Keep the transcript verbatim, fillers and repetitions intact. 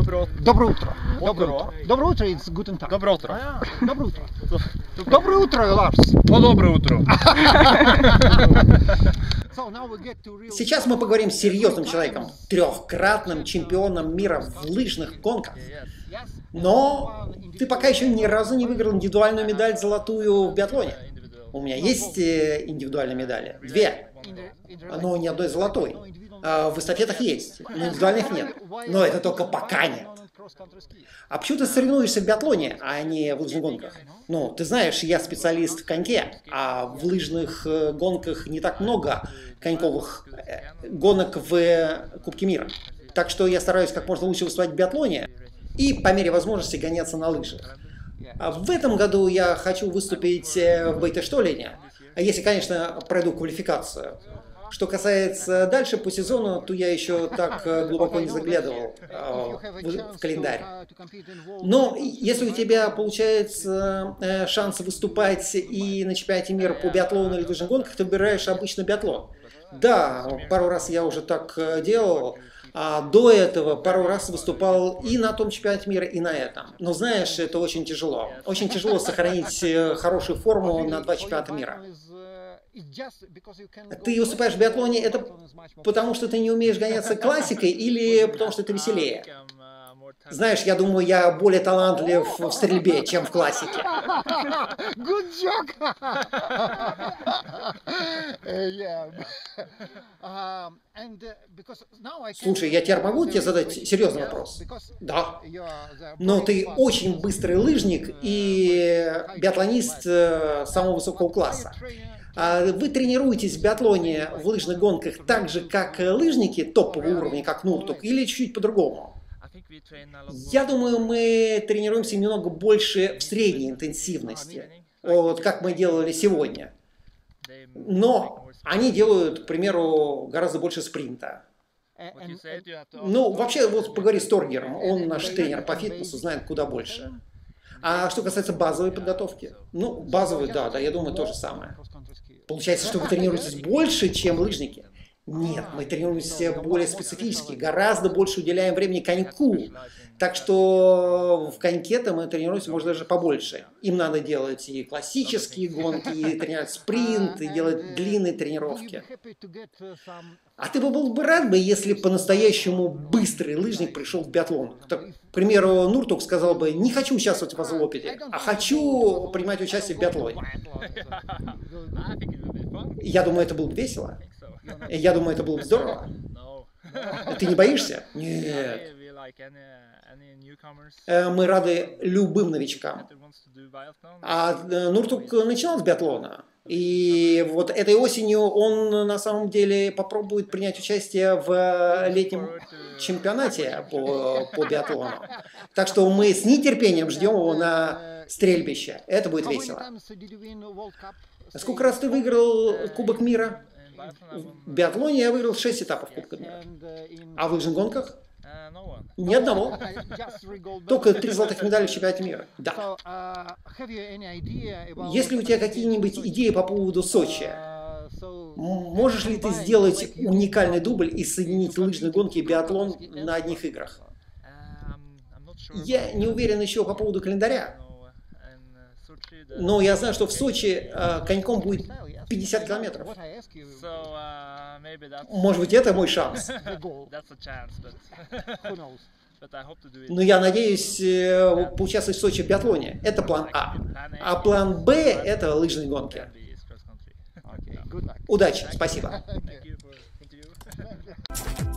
Доброе утро. Доброе утро. Доброе Утро. утро. Доброе утро, it's guten Tag. Доброе утро. А, Доброе утро. Доброе утро, Ларс. Ну, доброе утро. So now we get to real- Сейчас мы поговорим с серьезным человеком, трехкратным чемпионом мира в лыжных гонках. Yes. Но ты пока еще ни разу не выиграл индивидуальную медаль золотую в биатлоне. У меня есть э, индивидуальные медали, две, In the- in the- но ни одной золотой. А в эстафетах есть, но индивидуальных нет. Но это только пока нет. А почему ты соревнуешься в биатлоне, а не в лыжных гонках? Ну, ты знаешь, я специалист в коньке, а в лыжных э, гонках не так много коньковых э, гонок в э, Кубке мира. Так что я стараюсь как можно лучше выступать в биатлоне и по мере возможности гоняться на лыжах. А в этом году я хочу выступить э, в Бейтештоллине, если, конечно, пройду квалификацию. Что касается дальше по сезону, то я еще так э, глубоко не заглядывал э, в, в календарь. Но если у тебя получается э, шанс выступать и на чемпионате мира по биатлону или лыжных гонках, ты выбираешь обычно биатлон. Да, пару раз я уже так э, делал. А до этого пару раз выступал и на том чемпионате мира, и на этом. Но знаешь, это очень тяжело. Очень тяжело сохранить э, хорошую форму на два чемпионата мира. Ты выступаешь в биатлоне, это потому что ты не умеешь гоняться классикой или потому что это веселее? Знаешь, я думаю, я более талантлив в стрельбе, чем в классике. Good joke. Uh, yeah. Um, and, uh, because now I can- Слушай, я теперь могу тебе задать серьезный вопрос? Because Да. you are the Но very ты fast. очень быстрый лыжник и биатлонист э, самого высокого класса. А вы тренируетесь в биатлоне, в лыжных гонках так же, как э, лыжники топового уровня, как Нуртук, или чуть-чуть по-другому? Я думаю, мы тренируемся немного больше в средней интенсивности, вот как мы делали сегодня. Но они делают, к примеру, гораздо больше спринта. And- and- Ну, вообще, вот поговори с Торгером, он наш тренер по фитнесу, знает куда больше. А что касается базовой подготовки? Ну, базовой, да, да, я думаю, то же самое. Получается, что вы тренируетесь больше, чем лыжники? Нет, мы тренируемся более специфически, гораздо больше уделяем времени коньку. Так что в коньке-то мы тренируемся, может, даже побольше. Им надо делать и классические гонки, и тренировать спринт, и делать длинные тренировки. А ты бы был бы рад бы, если по-настоящему быстрый лыжник пришел в биатлон? Так, к примеру, Нуртук сказал бы: не хочу участвовать в велопеде, а хочу принимать участие в биатлоне. Я думаю, это было бы весело. Я думаю, это было бы здорово. Ты не боишься? Нет. Э, Мы рады любым новичкам. А э, Нуртук начинал с биатлона. И вот этой осенью он на самом деле попробует принять участие в летнем чемпионате по, по биатлону. Так что мы с нетерпением ждем его на стрельбище. Это будет весело. Сколько раз ты выиграл Кубок мира? В биатлоне я выиграл шесть этапов Кубка мира. А в лыжных гонках? Ни одного. Только три золотых медали в чемпионате мира. Да. Если у тебя какие-нибудь идеи по поводу Сочи, м- можешь ли ты сделать уникальный дубль и соединить лыжные гонки и биатлон на одних играх? Я не уверен еще по поводу календаря, но я знаю, что в Сочи э, коньком будет пятьдесят километров. Может быть, это мой шанс. Но я надеюсь э, поучаствовать в Сочи в биатлоне. Это план А. А план Б – это лыжные гонки. Удачи, спасибо. Thank you.